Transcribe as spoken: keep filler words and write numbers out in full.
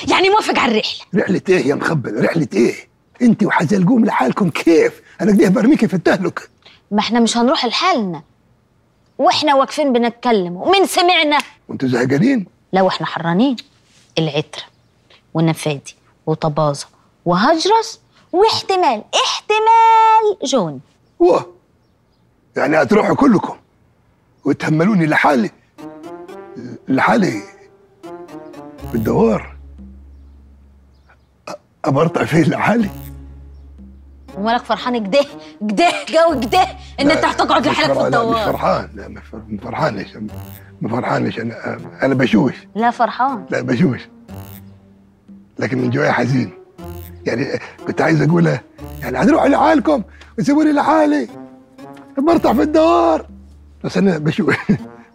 يعني موافق على الرحله. رحله ايه يا مخبل؟ رحله ايه؟ انت وحزلقوم لحالكم كيف؟ انا كده برميكي في التهلكه. ما احنا مش هنروح لحالنا واحنا واقفين بنتكلم ومين سمعنا؟ وانتوا زهقانين؟ لو احنا حرانين العترة ونفادي وطبازة وهجرس واحتمال احتمال جون. واه يعني هتروحوا كلكم وتهملوني لحالي لحالي بالدوار؟ أبرطع فيه لحالي؟ ومالك فرحان كده كده جو كده ان انت هتقعد لحالك في الدوار؟ لا مش فرحان، لا مش فرحانش، ما فرحانش، انا انا بشوش. لا فرحان؟ لا بشوش، لكن من جوايا حزين. يعني كنت عايز اقولها يعني هتروحوا لحالكم وتسيبوني لحالي برطع في الدوار، بس انا بشوش.